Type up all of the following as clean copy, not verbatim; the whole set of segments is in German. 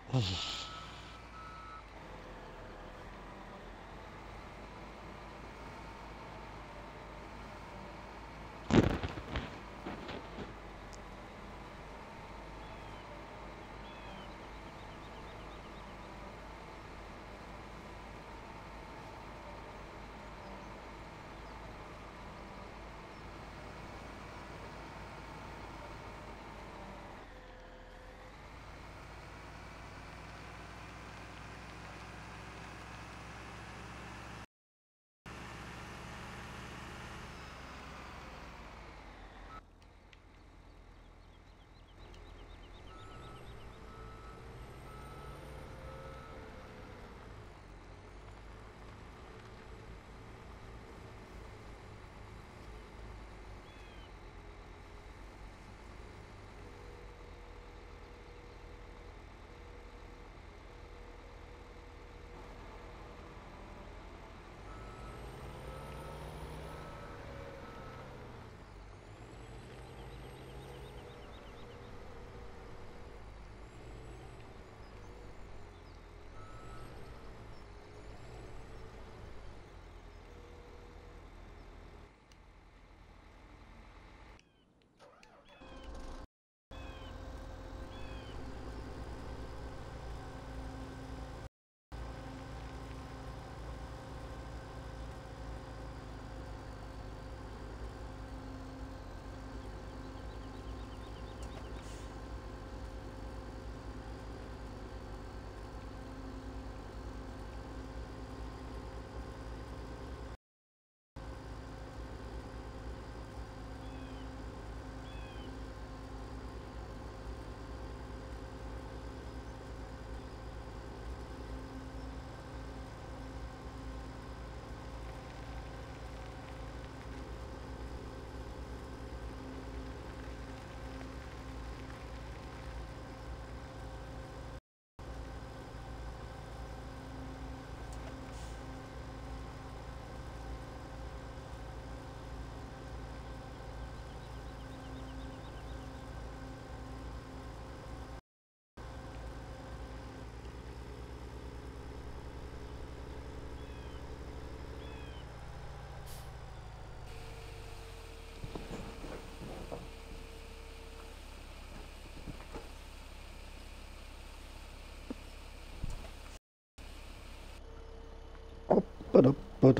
Bada, bada.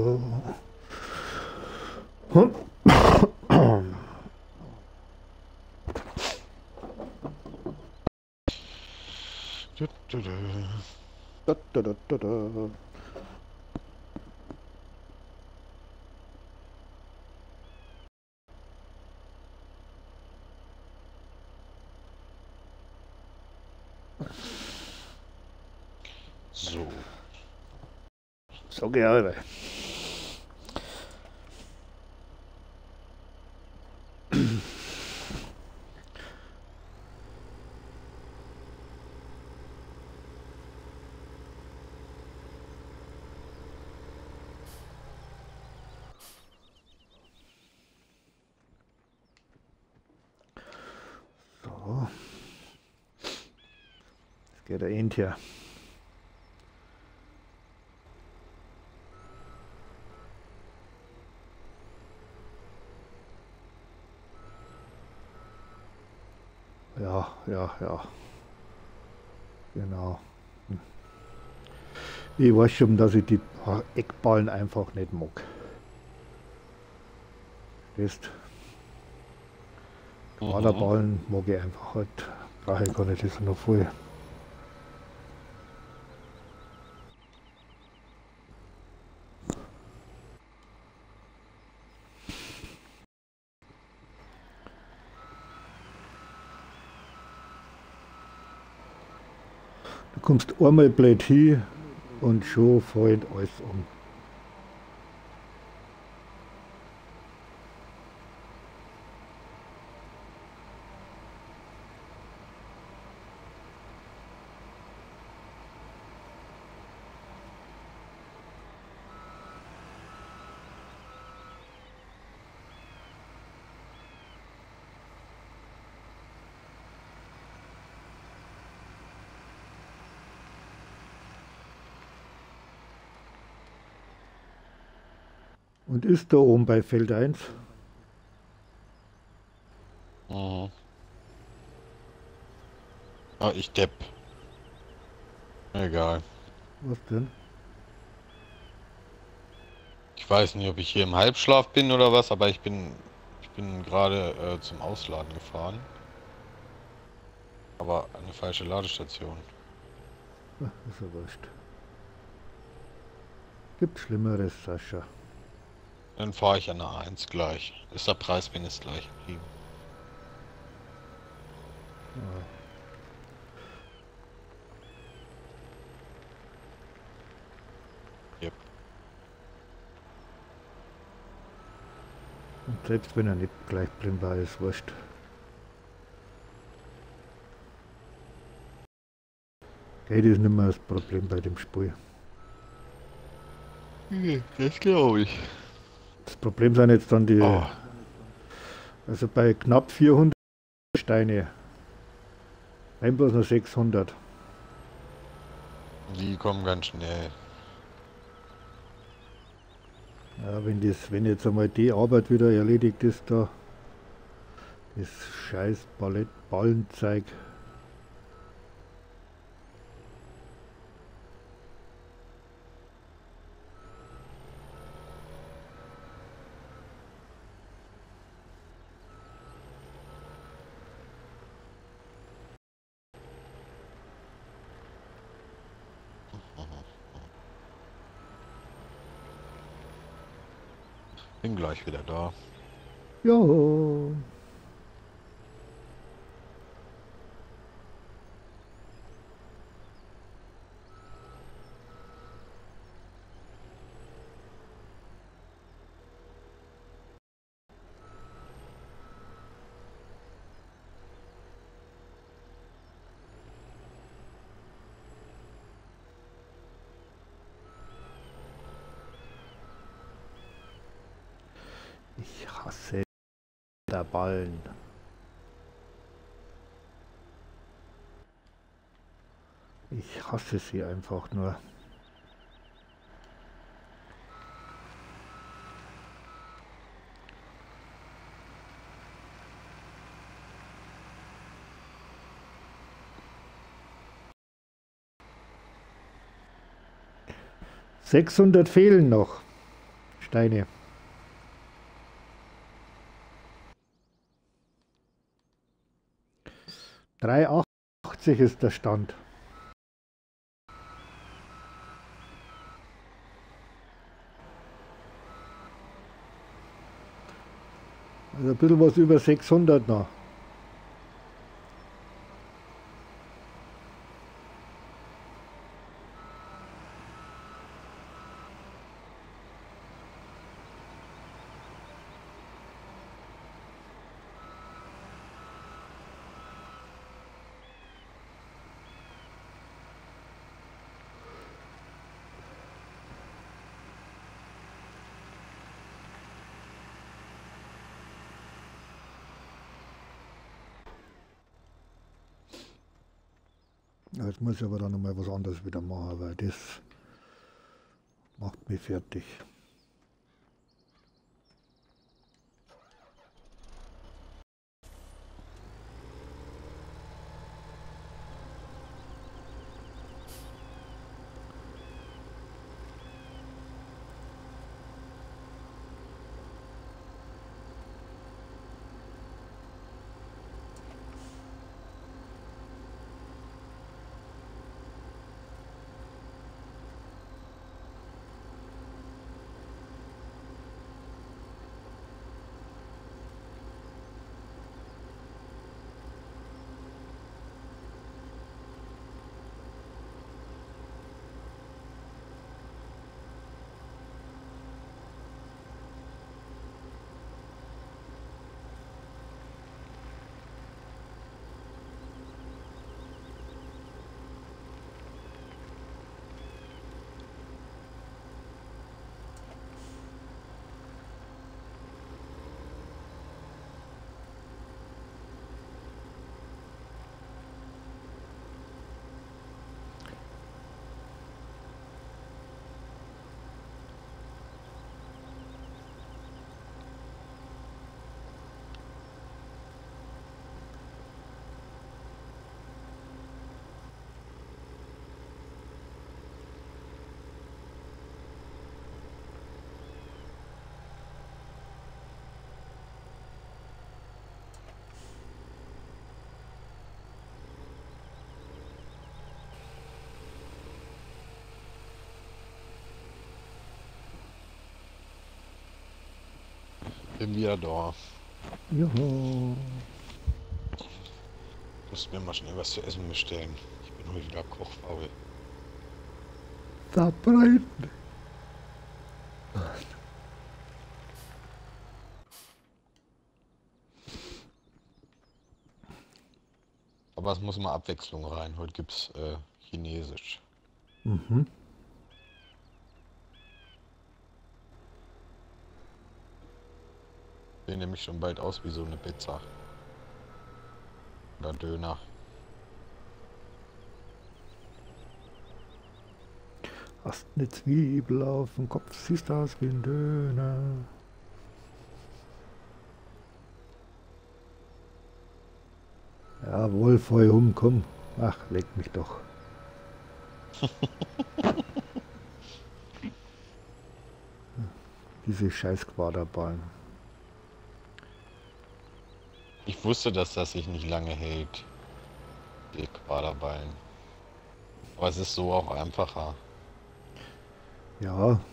Da, da, da, da, da. So. So gerne. So. Jetzt geht der End hier. Ja, ja, ja. Genau. Ich weiß schon, dass ich die Eckballen einfach nicht mag. Weißt, Quaderballen mag ich einfach halt. Brauche ich gar nicht, das ist noch voll. Du kommst einmal blöd hin und schon fällt alles um. Und ist da oben bei Feld 1. Mhm. Ah, ich Depp. Egal. Was denn? Ich weiß nicht, ob ich hier im Halbschlaf bin oder was, aber ich bin gerade zum Ausladen gefahren. Aber eine falsche Ladestation. Ach, ist ja wurscht. Gibt Schlimmeres, Sascha. Dann fahre ich an der A1 gleich. Ist der Preis wenigstens gleich geblieben. Ja. Yep. Und selbst wenn er nicht gleich brennbar ist, wurscht. Geld ist nicht mehr das Problem bei dem Spiel. Das glaube ich. Das Problem sind jetzt dann die, Oh, also bei knapp 400 Steine, ein bloß nur 600. die kommen ganz schnell. Ja, wenn jetzt einmal die Arbeit wieder erledigt ist, da, das scheiß Ballenzeug. Bin gleich wieder da. Jo. Ich hasse der Ballen. Ich hasse sie einfach nur. Sechshundert fehlen noch. Steine. 380 ist der Stand. Also ein bisschen was über 600 noch. Jetzt muss ich aber dann nochmal was anderes wieder machen, weil das macht mich fertig. Bin wieder da. Juhu. Muss mir mal schnell was zu essen bestellen. Ich bin heute wieder kochfaul. Verbreiten. Aber es muss mal Abwechslung rein. Heute gibt's Chinesisch. Mhm. Sieht nämlich schon bald aus wie so eine Pizza. Oder Döner. Hast eine Zwiebel auf dem Kopf, siehst aus wie ein Döner. Jawohl, voll komm. Ach, leg mich doch. Diese scheiß Quaderballen. Ich wusste, dass das sich nicht lange hält. Die Quaderballen. Aber es ist so auch einfacher. Ja.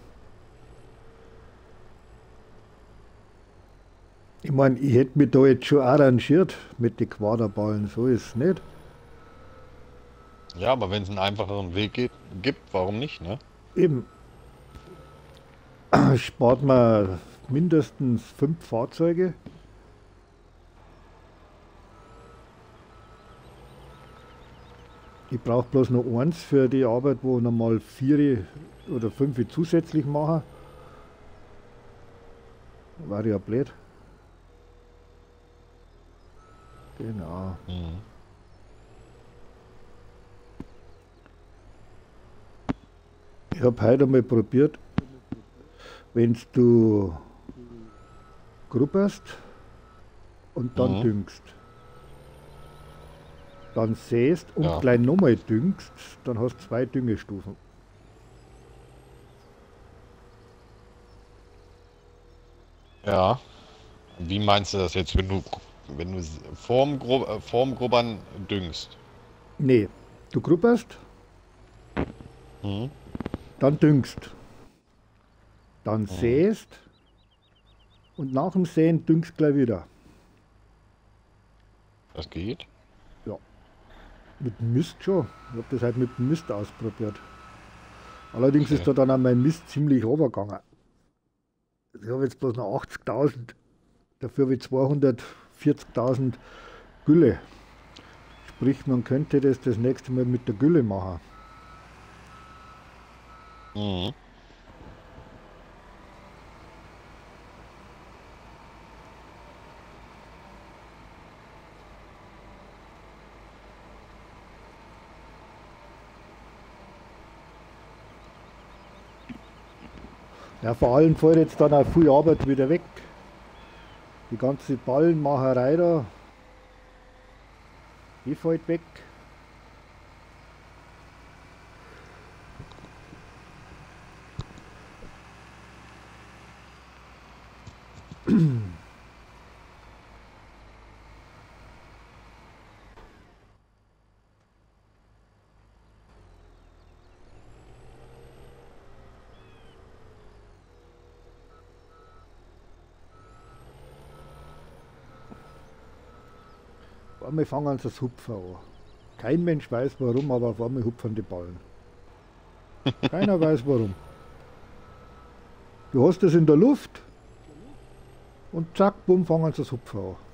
Ich meine, ich hätte mich da jetzt schon arrangiert mit den Quaderballen, so ist es nicht. Ja, aber wenn es einen einfacheren Weg gibt, warum nicht, ne? Eben. Spart man mindestens 5 Fahrzeuge. Ich brauche bloß noch eins für die Arbeit, wo nochmal 4 oder 5 zusätzlich machen. War ja blöd. Genau. Mhm. Ich habe heute einmal probiert, wenn du grubberst und dann Mhm. düngst, dann säst und Ja. gleich nochmal düngst, dann hast du 2 Düngestufen. Ja. Wie meinst du das jetzt, wenn du vorm Grubbern düngst? Nee, du grubberst, Mhm. dann düngst, dann säst und nach dem Säen düngst gleich wieder. Das geht? Ja, mit dem Mist schon. Ich habe das halt mit dem Mist ausprobiert. Allerdings Okay. ist da dann auch mein Mist ziemlich runtergegangen. Ich habe jetzt bloß noch 80.000, dafür habe ich 240.000 Gülle. Sprich, man könnte das nächste Mal mit der Gülle machen. Mhm. Ja, vor allem fällt jetzt dann auch viel Arbeit wieder weg. Die ganze Ballenmacherei da, die fällt weg. Auf einmal fangen sie das Hupfen an. Kein Mensch weiß warum, aber auf einmal hupfen die Ballen. Keiner weiß warum. Du hast es in der Luft und zack, bumm, fangen sie das Hupfen an.